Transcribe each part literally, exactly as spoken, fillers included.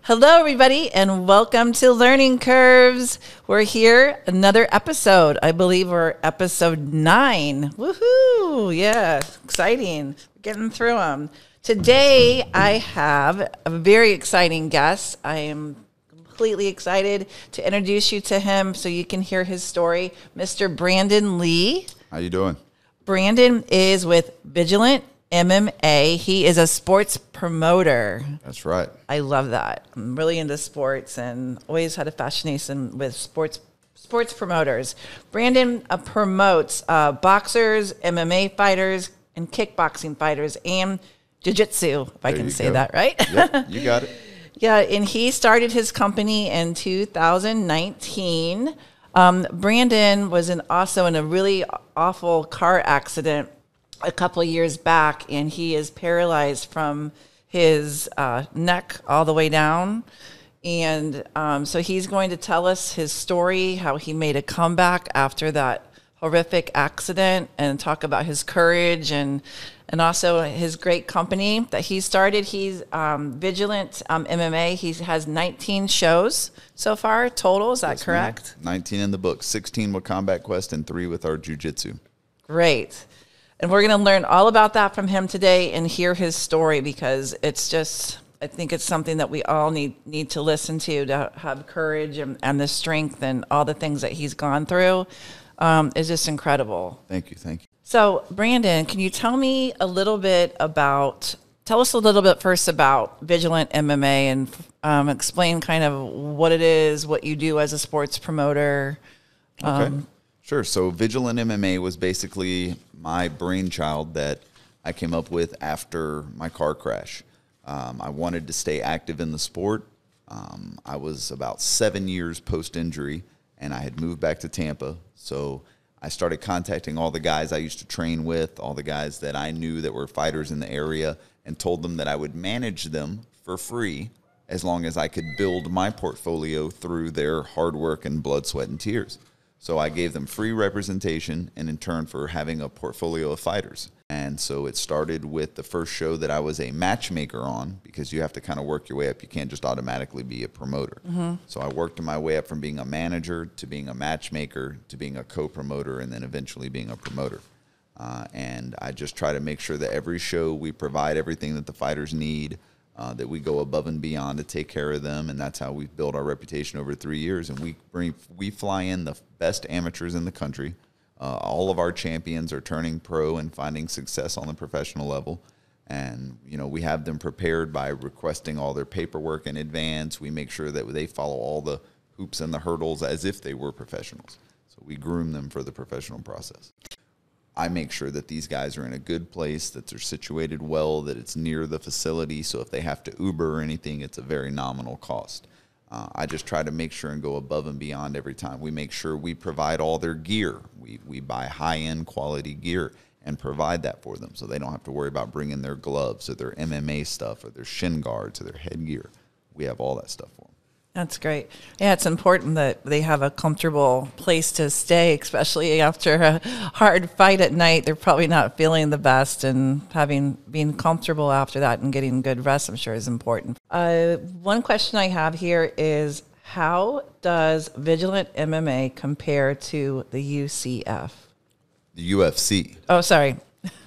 Hello, everybody, and welcome to Learning Curves. We're here, another episode. I believe we're episode nine. Woohoo! Yeah, exciting. Getting through them. Today, I have a very exciting guest. I am completely excited to introduce you to him so you can hear his story. Mister Brandon Lee. How you doing? Brandon is with Vigilant M M A. He is a sports promoter. That's right. I love that. I'm really into sports and always had a fascination with sports sports promoters. Brandon uh, promotes uh, boxers, M M A fighters, and kickboxing fighters, and jiu-jitsu, if there I can say go. that right. Yep, you got it. Yeah, and he started his company in two thousand nineteen. Um, Brandon was in, also in a really awful car accident a couple of years back, and he is paralyzed from his uh, neck all the way down. And um, so he's going to tell us his story, how he made a comeback after that horrific accident, and talk about his courage and and also his great company that he started. He's um, Vigilant um, M M A. He has nineteen shows so far total. Is that yes, correct? Ma'am. nineteen in the book, sixteen with Combat Quest, and three with our jiu-jitsu. Great. And we're going to learn all about that from him today and hear his story, because it's just, I think it's something that we all need need to listen to, to have courage and, and the strength and all the things that he's gone through. Um, is just incredible. Thank you. Thank you. So, Brandon, can you tell me a little bit about, tell us a little bit first about Vigilant M M A and um, explain kind of what it is, what you do as a sports promoter. Um, okay. Sure. So Vigilant M M A was basically my brainchild that I came up with after my car crash. Um, I wanted to stay active in the sport. Um, I was about seven years post-injury, and I had moved back to Tampa. So I started contacting all the guys I used to train with, all the guys that I knew that were fighters in the area, and told them that I would manage them for free as long as I could build my portfolio through their hard work and blood, sweat, and tears. So I gave them free representation and in turn for having a portfolio of fighters. And so it started with the first show that I was a matchmaker on, because you have to kind of work your way up. You can't just automatically be a promoter. Mm-hmm. So I worked my way up from being a manager to being a matchmaker to being a co-promoter and then eventually being a promoter. Uh, and I just try to make sure that every show we provide everything that the fighters need, Uh, that we go above and beyond to take care of them, and that's how we've built our reputation over three years. And we bring, we fly in the best amateurs in the country. Uh, all of our champions are turning pro and finding success on the professional level. And, you know, we have them prepared by requesting all their paperwork in advance. We make sure that they follow all the hoops and the hurdles as if they were professionals. So we groom them for the professional process. I make sure that these guys are in a good place, that they're situated well, that it's near the facility, so if they have to Uber or anything, it's a very nominal cost. Uh, I just try to make sure and go above and beyond every time. We make sure we provide all their gear. We, we buy high-end quality gear and provide that for them, so they don't have to worry about bringing their gloves or their M M A stuff or their shin guards or their headgear. We have all that stuff for them. That's great. Yeah, it's important that they have a comfortable place to stay, especially after a hard fight at night. They're probably not feeling the best, and having being comfortable after that and getting good rest, I'm sure, is important. Uh, one question I have here is, how does Vigilant M M A compare to the U C F? The U F C. Oh, sorry.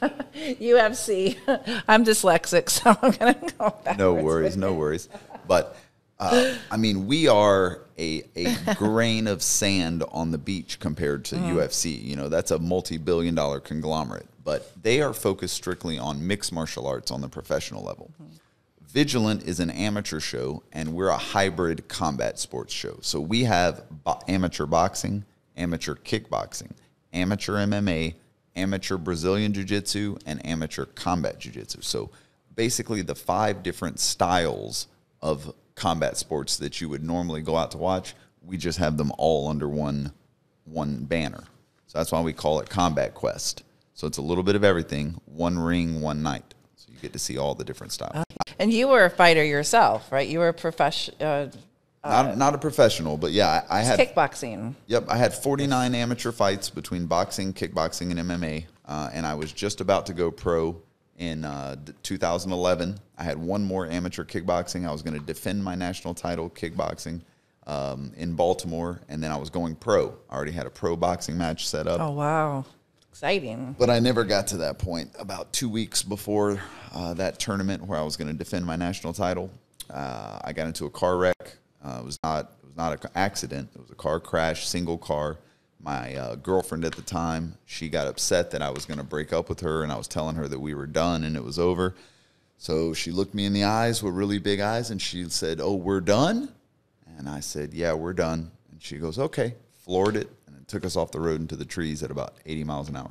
U F C. I'm dyslexic, so I'm going to go backwards. No worries, no worries. But Uh, I mean, we are a, a grain of sand on the beach compared to mm. U F C. You know, that's a multi-billion dollar conglomerate. But they are focused strictly on mixed martial arts on the professional level. Mm. Vigilant is an amateur show, and we're a hybrid combat sports show. So we have bo- amateur boxing, amateur kickboxing, amateur M M A, amateur Brazilian jiu-jitsu, and amateur combat jiu-jitsu. So basically the five different styles of combat sports that you would normally go out to watch, we just have them all under one one banner. So that's why we call it Combat Quest. So it's a little bit of everything, one ring, one night. So you get to see all the different styles. Uh, and you were a fighter yourself, right? You were a professional. Uh, not, uh, not a professional, but yeah, I, I had kickboxing. Yep, I had forty-nine amateur fights between boxing, kickboxing, and M M A, uh, and I was just about to go pro in uh, two thousand eleven. I had one more amateur kickboxing. I was going to defend my national title kickboxing um, in Baltimore, and then I was going pro. I already had a pro boxing match set up. Oh, wow. Exciting. But I never got to that point. About two weeks before uh, that tournament where I was going to defend my national title, uh, I got into a car wreck. Uh, it was not it was not an accident. It was a car crash, single car. My uh, girlfriend at the time, she got upset that I was going to break up with her, and I was telling her that we were done and it was over. So she looked me in the eyes with really big eyes, and she said, "Oh, we're done?" And I said, "Yeah, we're done." And she goes, "Okay," floored it, and it took us off the road into the trees at about eighty miles an hour.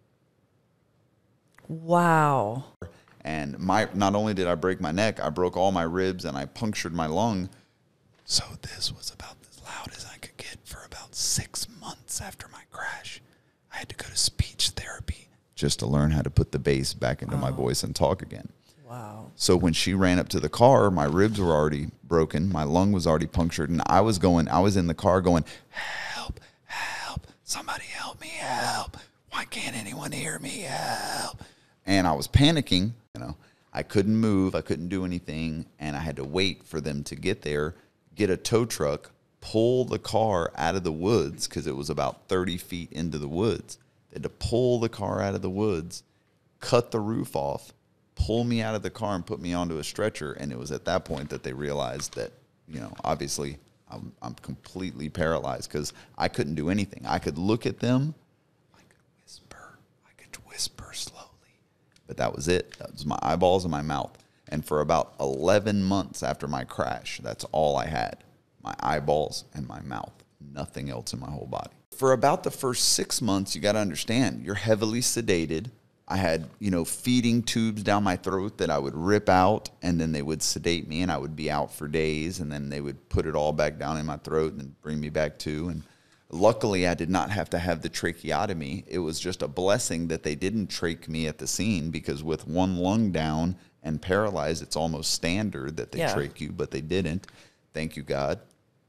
Wow. And my not only did I break my neck, I broke all my ribs, and I punctured my lung. So this was about as loud as I could get for about six months after my crash. I had to go to speech therapy just to learn how to put the bass back into oh. my voice and talk again. Wow. So when she ran up to the car, my ribs were already broken. My lung was already punctured. And I was going, I was in the car going, "Help, help, somebody help me, help. Why can't anyone hear me, help?" And I was panicking, you know. I couldn't move. I couldn't do anything. And I had to wait for them to get there, get a tow truck, pull the car out of the woods because it was about thirty feet into the woods. They had to pull the car out of the woods, cut the roof off, pull me out of the car and put me onto a stretcher. And it was at that point that they realized that, you know, obviously I'm, I'm completely paralyzed because I couldn't do anything. I could look at them. I could whisper. I could whisper slowly. But that was it. That was my eyeballs and my mouth. And for about eleven months after my crash, that's all I had. My eyeballs and my mouth. Nothing else in my whole body. For about the first six months, you got to understand, you're heavily sedated. I had, you know, feeding tubes down my throat that I would rip out, and then they would sedate me, and I would be out for days, and then they would put it all back down in my throat and bring me back to. And luckily, I did not have to have the tracheotomy. It was just a blessing that they didn't trach me at the scene, because with one lung down and paralyzed, it's almost standard that they yeah. trach you, but they didn't. Thank you, God.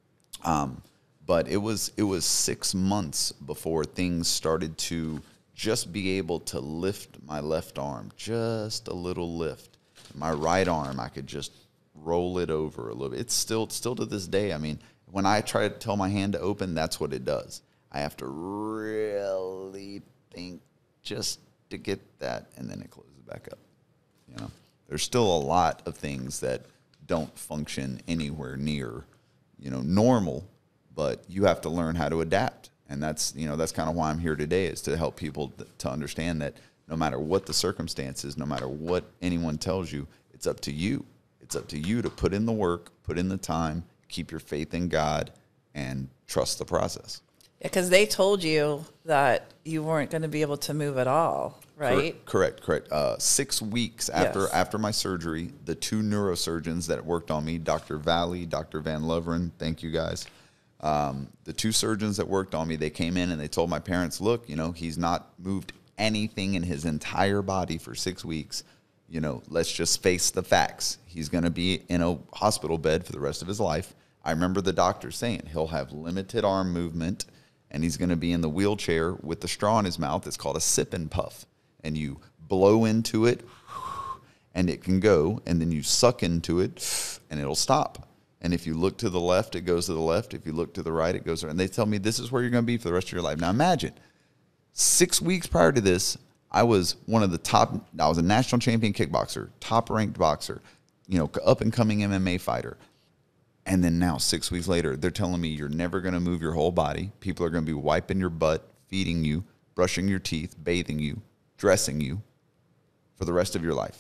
Um, but it was it was six months before things started to just be able to lift my left arm, just a little lift. My right arm, I could just roll it over a little bit. It's still still to this day. I mean, when I try to tell my hand to open, that's what it does. I have to really think just to get that, and then it closes back up. You know, there's still a lot of things that don't function anywhere near, you know, normal, but you have to learn how to adapt. And that's, you know, that's kind of why I'm here today, is to help people th- to understand that no matter what the circumstances, no matter what anyone tells you, it's up to you. It's up to you to put in the work, put in the time, keep your faith in God, and trust the process. Yeah, because they told you that you weren't going to be able to move at all, right? Correct, correct. correct. Uh, six weeks after yes. after my surgery, the two neurosurgeons that worked on me, Doctor Valley, Doctor Van Loveren, thank you guys. Um, the two surgeons that worked on me, they came in and they told my parents, "Look, you know, he's not moved anything in his entire body for six weeks. You know, let's just face the facts. He's going to be in a hospital bed for the rest of his life." I remember the doctor saying he'll have limited arm movement, and he's going to be in the wheelchair with the straw in his mouth. It's called a sip and puff. And you blow into it, and it can go, and then you suck into it, and it'll stop. And if you look to the left, it goes to the left. If you look to the right, it goes right. And they tell me this is where you're going to be for the rest of your life. Now imagine, six weeks prior to this, I was one of the top, I was a national champion kickboxer, top-ranked boxer, you know, up-and-coming M M A fighter. And then now, six weeks later, they're telling me you're never going to move your whole body. People are going to be wiping your butt, feeding you, brushing your teeth, bathing you, dressing you for the rest of your life.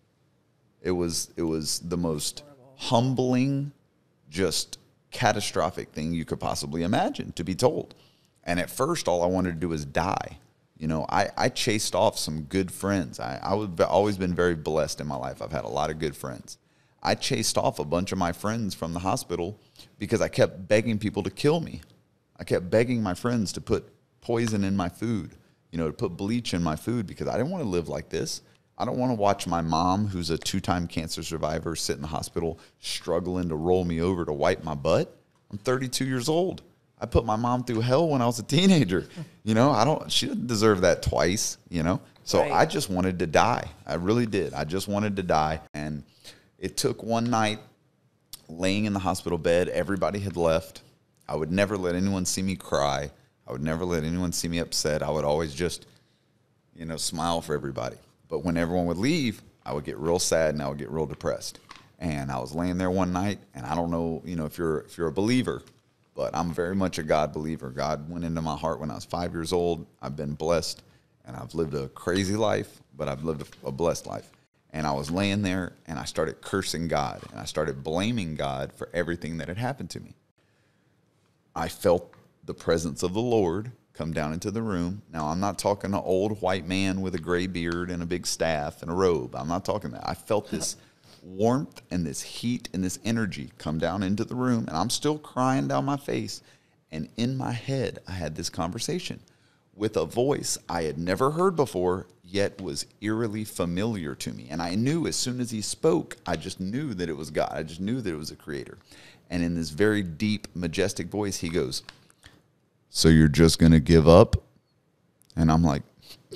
It was it was the most humbling, just catastrophic thing you could possibly imagine to be told. And at first, all I wanted to do was die. You know, I, I chased off some good friends. I, I was always been very blessed in my life. I've had a lot of good friends. I chased off a bunch of my friends from the hospital because I kept begging people to kill me. I kept begging my friends to put poison in my food, you know, to put bleach in my food, because I didn't want to live like this. I don't want to watch my mom, who's a two-time cancer survivor, sit in the hospital struggling to roll me over to wipe my butt. I'm thirty-two years old. I put my mom through hell when I was a teenager. You know, I don't, she didn't deserve that twice, you know? So Right. I just wanted to die. I really did. I just wanted to die. And it took one night laying in the hospital bed. Everybody had left. I would never let anyone see me cry. I would never let anyone see me upset. I would always just, you know, smile for everybody. But when everyone would leave, I would get real sad and I would get real depressed. And I was laying there one night, and I don't know, you know, if you're if you're a believer, but I'm very much a God believer. God went into my heart when I was five years old. I've been blessed, and I've lived a crazy life, but I've lived a, a blessed life. And I was laying there, and I started cursing God, and I started blaming God for everything that had happened to me. I felt the presence of the Lord come down into the room. Now, I'm not talking an old white man with a gray beard and a big staff and a robe. I'm not talking that. I felt this warmth and this heat and this energy come down into the room, and I'm still crying down my face. And in my head, I had this conversation with a voice I had never heard before, yet was eerily familiar to me. And I knew as soon as he spoke, I just knew that it was God. I just knew that it was a creator. And in this very deep, majestic voice, he goes, "So you're just going to give up?" And I'm like,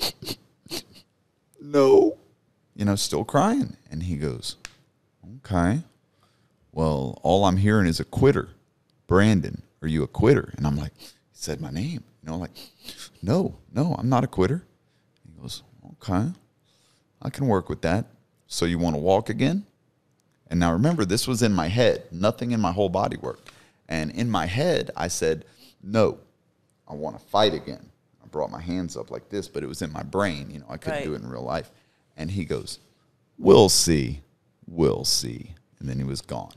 "No." You know, still crying. And he goes, "Okay. Well, all I'm hearing is a quitter. Brandon, are you a quitter?" And I'm like, he said my name. You know, like, no, no, I'm not a quitter. He goes, "Okay, I can work with that. So you want to walk again?" And now remember, this was in my head. Nothing in my whole body worked. And in my head, I said, "No, I want to fight again." I brought my hands up like this, but it was in my brain. You know, I couldn't Right. do it in real life. And he goes, "We'll see. We'll see." And then he was gone.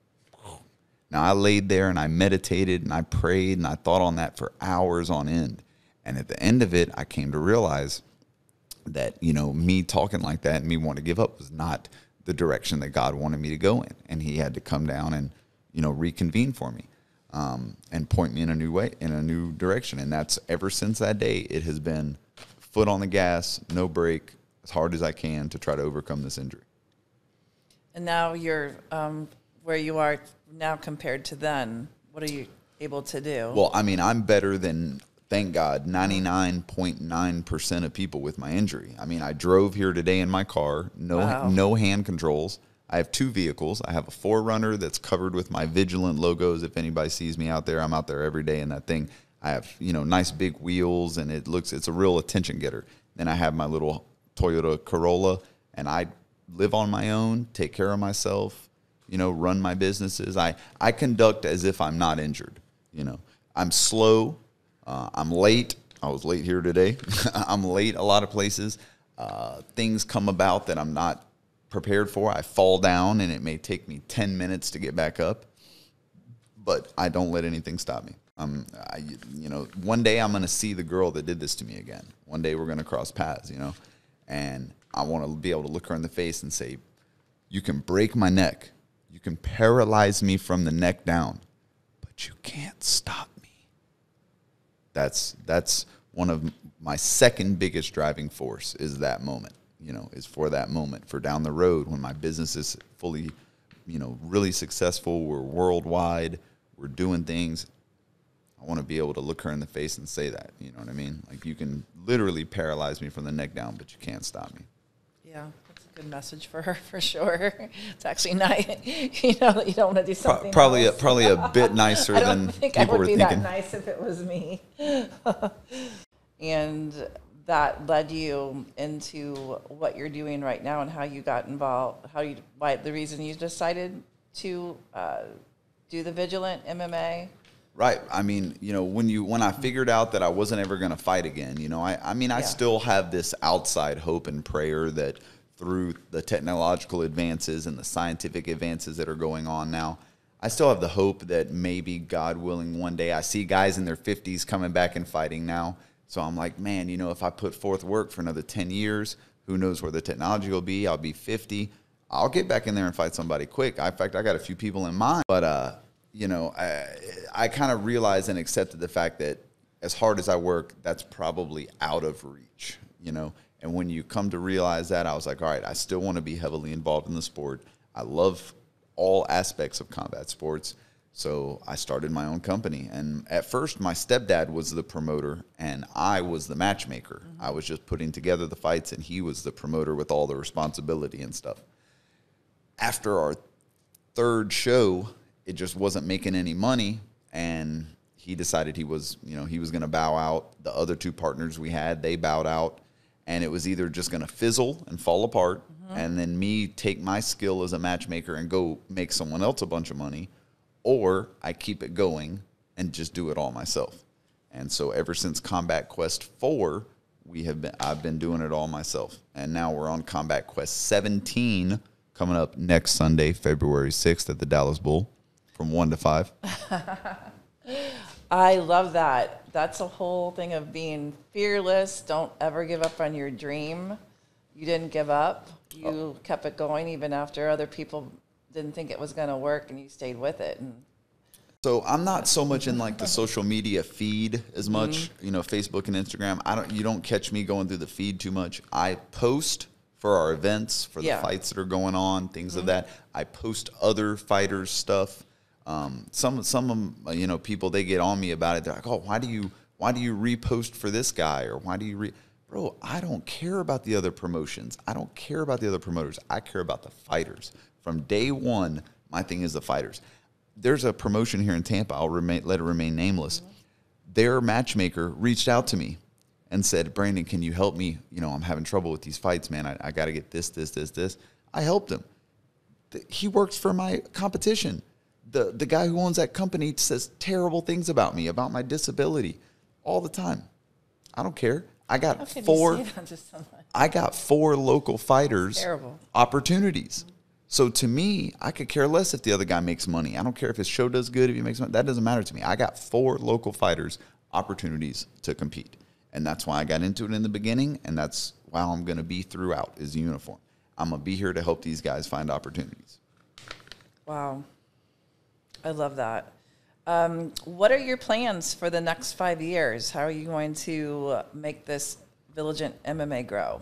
Now, I laid there and I meditated and I prayed and I thought on that for hours on end. And at the end of it, I came to realize that, you know, me talking like that and me wanting to give up was not the direction that God wanted me to go in. And he had to come down and, you know, reconvene for me um, and point me in a new way, in a new direction. And that's ever since that day, it has been foot on the gas, no brake, as hard as I can to try to overcome this injury. And now you're um, where you are now compared to then. What are you able to do? Well, I mean, I'm better than, thank God, ninety-nine point nine percent of people with my injury. I mean, I drove here today in my car, no Wow. no hand controls. I have two vehicles. I have a four runner that's covered with my Vigilant logos. If anybody sees me out there, I'm out there every day in that thing. I have, you know, nice big wheels, and it looks, it's a real attention getter. Then I have my little Toyota Corolla, and I live on my own, take care of myself, you know, run my businesses. I, I conduct as if I'm not injured, you know. I'm slow. Uh, I'm late. I was late here today. I'm late a lot of places. Uh, things come about that I'm not prepared for. I fall down, and it may take me ten minutes to get back up, but I don't let anything stop me. Um, I, you know, one day I'm going to see the girl that did this to me again. One day we're going to cross paths, you know, and I want to be able to look her in the face and say, "You can break my neck. You can paralyze me from the neck down, but you can't stop me." That's that's one of my second biggest driving force is that moment, you know, is for that moment, for down the road when my business is fully, you know, really successful. We're worldwide. We're doing things. I want to be able to look her in the face and say that, you know what I mean? Like, you can literally paralyze me from the neck down, but you can't stop me. Yeah, that's a good message for her, for sure. It's actually nice, you know, that you don't want to do something Pro- probably, a, else. probably a bit nicer I don't than think I people would were be thinking. that nice if it was me. And that led you into what you're doing right now and how you got involved, how you, why the reason you decided to uh, do the Vigilant M M A. Right. I mean, you know, when you when I figured out that I wasn't ever going to fight again, you know, I, I mean, I Yeah. still have this outside hope and prayer that through the technological advances and the scientific advances that are going on now, I still have the hope that maybe, God willing, one day I see guys in their fifties coming back and fighting now. So I'm like, man, you know, if I put forth work for another ten years, who knows where the technology will be? I'll be fifty. I'll get back in there and fight somebody quick. I, in fact, I got a few people in mind. But, uh, you know, I, I kind of realized and accepted the fact that as hard as I work, that's probably out of reach, you know. And when you come to realize that, I was like, all right, I still want to be heavily involved in the sport. I love all aspects of combat sports. So I started my own company. And at first, my stepdad was the promoter, and I was the matchmaker. Mm-hmm. I was just putting together the fights, and he was the promoter with all the responsibility and stuff. After our third show, it just wasn't making any money, and he decided he was, you know, he was going to bow out. The other two partners we had, they bowed out, and it was either just going to fizzle and fall apart, mm-hmm. and then me take my skill as a matchmaker and go make someone else a bunch of money, or I keep it going and just do it all myself. And so ever since Combat Quest four, we have been I've been doing it all myself, and now we're on Combat Quest seventeen. Coming up next Sunday, February sixth at the Dallas Bull from one to five. I love that. That's a whole thing of being fearless. Don't ever give up on your dream. You didn't give up. You oh. kept it going even after other people didn't think it was going to work, and you stayed with it. And so I'm not so much in like the social media feed as much, mm-hmm. you know, Facebook and Instagram. I don't. You don't catch me going through the feed too much. I post for our events, for the yeah. fights that are going on, things mm-hmm. of that. I post other fighters' stuff. Um, some some of them, you know, people, they get on me about it. They're like, oh, why do you why do you repost for this guy, or why do you re? Bro, I don't care about the other promotions. I don't care about the other promoters. I care about the fighters. From day one, my thing is the fighters. There's a promotion here in Tampa. I'll remain, let it remain nameless. Mm-hmm. Their matchmaker reached out to me and said, Brandon, can you help me? You know, I'm having trouble with these fights, man. I, I got to get this, this, this, this. I helped him. He works for my competition. The the guy who owns that company says terrible things about me, about my disability, all the time. I don't care. I got four. I got four local fighters terrible. opportunities. So to me, I could care less if the other guy makes money. I don't care if his show does good, if he makes money. That doesn't matter to me. I got four local fighters opportunities to compete. And that's why I got into it in the beginning, and that's why I'm going to be throughout is the uniform. I'm going to be here to help these guys find opportunities. Wow. I love that. Um, what are your plans for the next five years? How are you going to make this Vigilant M M A grow?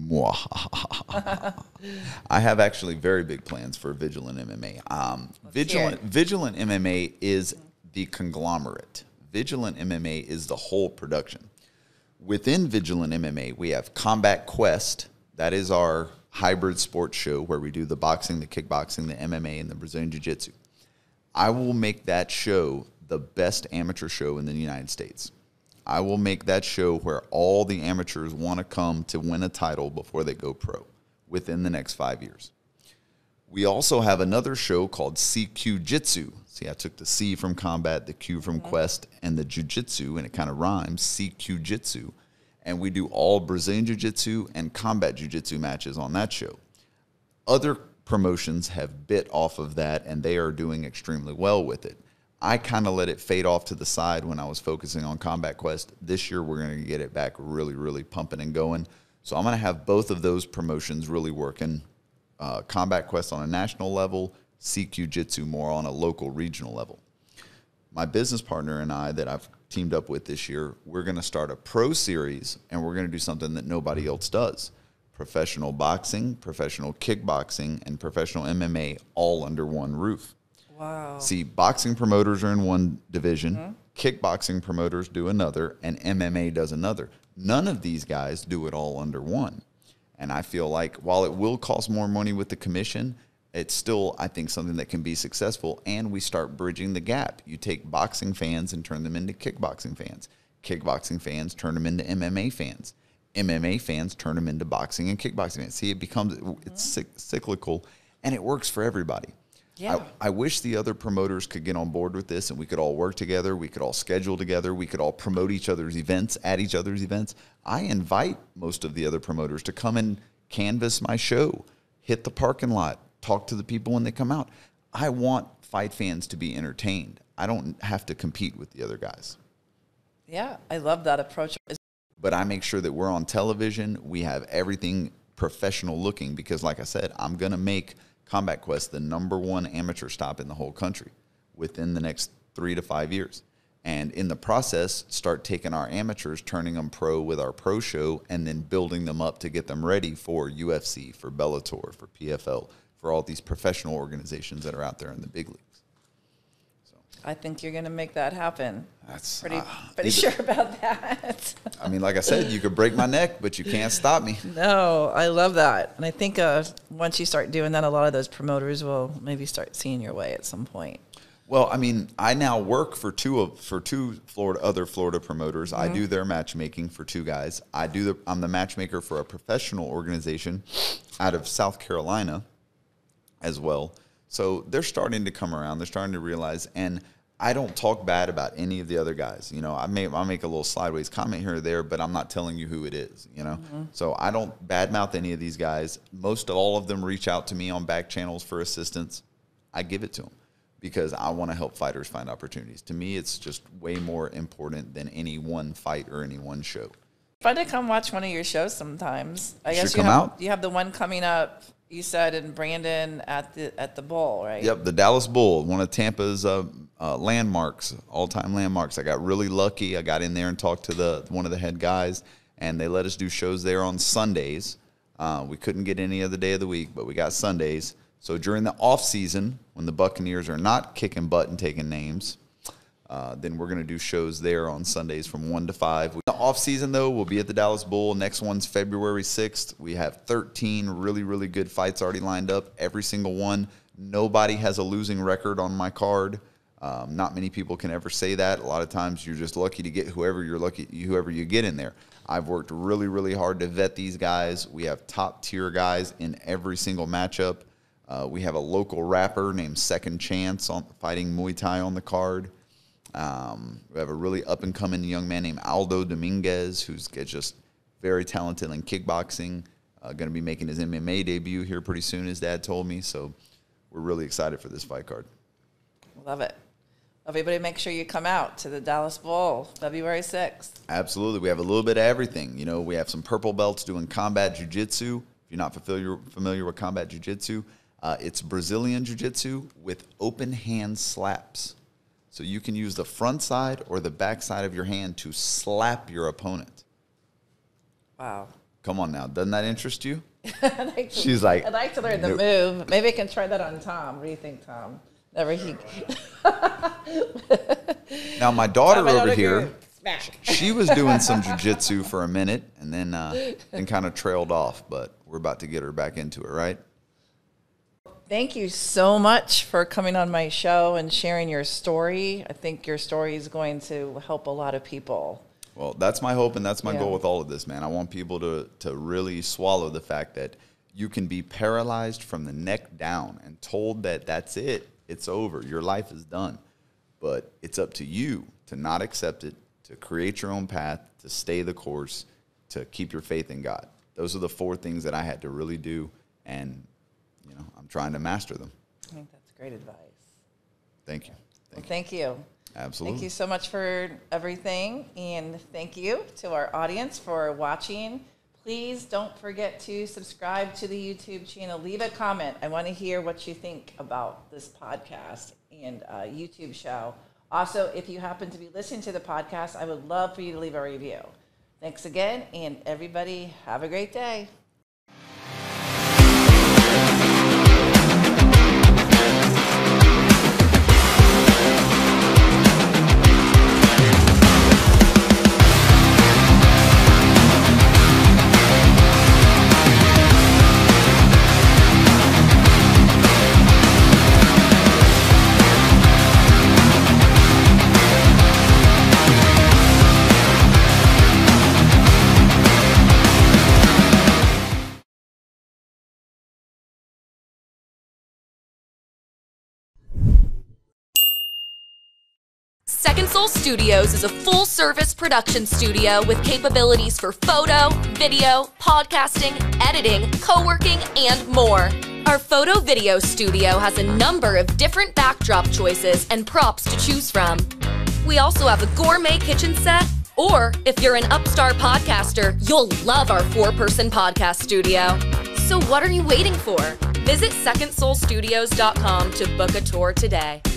I have actually very big plans for Vigilant M M A. Um, Vigilant, Vigilant M M A is the conglomerate. Vigilant M M A is the whole production. Within Vigilant M M A, we have Combat Quest. That is our hybrid sports show where we do the boxing, the kickboxing, the M M A, and the Brazilian Jiu-Jitsu. I will make that show the best amateur show in the United States. I will make that show where all the amateurs want to come to win a title before they go pro within the next five years. We also have another show called C Q Jitsu. See, I took the C from combat, the Q from mm-hmm. quest, and the Jiu-Jitsu, and it kind of rhymes, C Q Jitsu. And we do all Brazilian Jiu-Jitsu and combat Jiu-Jitsu matches on that show. Other promotions have bit off of that, and they are doing extremely well with it. I kind of let it fade off to the side when I was focusing on Combat Quest. This year, we're going to get it back really, really pumping and going. So I'm going to have both of those promotions really working. Uh, Combat Quest on a national level, C Q Jitsu more on a local, regional level. My business partner and I that I've teamed up with this year, we're going to start a pro series, and we're going to do something that nobody else does. Professional boxing, professional kickboxing, and professional M M A all under one roof. Wow. See, boxing promoters are in one division, mm-hmm. kickboxing promoters do another, and M M A does another. None of these guys do it all under one. And I feel like while it will cost more money with the commission, it's still, I think, something that can be successful, and we start bridging the gap. You take boxing fans and turn them into kickboxing fans. Kickboxing fans turn them into M M A fans. M M A fans turn them into boxing and kickboxing fans. See, it becomes, it's cyclical, and it works for everybody. Yeah. I, I wish the other promoters could get on board with this, and we could all work together. We could all schedule together. We could all promote each other's events at each other's events. I invite most of the other promoters to come and canvas my show, hit the parking lot, talk to the people when they come out. I want fight fans to be entertained. I don't have to compete with the other guys. Yeah, I love that approach. But I make sure that we're on television. We have everything professional looking because, like I said, I'm going to make Combat Quest the number one amateur stop in the whole country within the next three to five years. And in the process, start taking our amateurs, turning them pro with our pro show, and then building them up to get them ready for U F C, for Bellator, for P F L, for all these professional organizations that are out there in the big leagues. So I think you're going to make that happen. That's pretty, uh, pretty either, sure about that. I mean, like I said, you could break my neck, but you can't stop me. No, I love that. And I think uh, once you start doing that, a lot of those promoters will maybe start seeing your way at some point. Well, I mean, I now work for two of for two Florida other Florida promoters. Mm-hmm. I do their matchmaking for two guys. I do the I'm the matchmaker for a professional organization out of South Carolina as well. So they're starting to come around. They're starting to realize, and I don't talk bad about any of the other guys. You know, I may I make a little sideways comment here or there, but I'm not telling you who it is. You know, mm-hmm. So I don't badmouth any of these guys. Most of all of them reach out to me on back channels for assistance. I give it to them, because I want to help fighters find opportunities. To me, it's just way more important than any one fight or any one show. Fun to come watch one of your shows sometimes. I guess Should you come have, out. You have the one coming up, you said, in Brandon at the at the Bull, right? Yep, the Dallas Bull, one of Tampa's uh, uh, landmarks, all-time landmarks. I got really lucky. I got in there and talked to the one of the head guys, and they let us do shows there on Sundays. Uh, we couldn't get any other day of the week, but we got Sundays. So during the off season, when the Buccaneers are not kicking butt and taking names, uh, then we're going to do shows there on Sundays from one to five. The off season, though, we'll be at the Dallas Bull. Next one's February sixth. We have thirteen really, really good fights already lined up, every single one. Nobody has a losing record on my card. Um, not many people can ever say that. A lot of times you're just lucky to get whoever you're lucky, whoever you get in there. I've worked really, really hard to vet these guys. We have top tier guys in every single matchup. Uh, we have a local rapper named Second Chance on fighting Muay Thai on the card. Um, we have a really up-and-coming young man named Aldo Dominguez, who's just very talented in kickboxing. Uh, going to be making his M M A debut here pretty soon, his dad told me. So we're really excited for this fight card. Love it. Everybody make sure you come out to the Dallas Bull, February sixth. Absolutely. We have a little bit of everything. You know, we have some purple belts doing combat jiu-jitsu. If you're not familiar, familiar with combat jiu-jitsu, Uh, it's Brazilian jiu-jitsu with open hand slaps. So you can use the front side or the back side of your hand to slap your opponent. Wow. Come on now. Doesn't that interest you? like to, She's like, I'd like to learn the nope. move. Maybe I can try that on Tom. What do you think, Tom? Never he. Now, my daughter my over daughter here, smash. she was doing some jiu-jitsu for a minute and then, uh, then kind of trailed off. But we're about to get her back into it, right? Thank you so much for coming on my show and sharing your story. I think your story is going to help a lot of people. Well, that's my hope, and that's my yeah. goal with all of this, man. I want people to, to really swallow the fact that you can be paralyzed from the neck down and told that that's it, it's over, your life is done. But it's up to you to not accept it, to create your own path, to stay the course, to keep your faith in God. Those are the four things that I had to really do, and you know, I'm trying to master them. I think that's great advice. Thank you. Thank well, you. Thank you. Absolutely. Thank you so much for everything, and thank you to our audience for watching. Please don't forget to subscribe to the YouTube channel. Leave a comment. I want to hear what you think about this podcast and uh, YouTube show. Also, if you happen to be listening to the podcast, I would love for you to leave a review. Thanks again, and everybody have a great day. Second Soul Studios is a full-service production studio with capabilities for photo, video, podcasting, editing, co-working, and more. Our photo video studio has a number of different backdrop choices and props to choose from. We also have a gourmet kitchen set, or if you're an upstart podcaster, you'll love our four-person podcast studio. So what are you waiting for? Visit second soul studios dot com to book a tour today.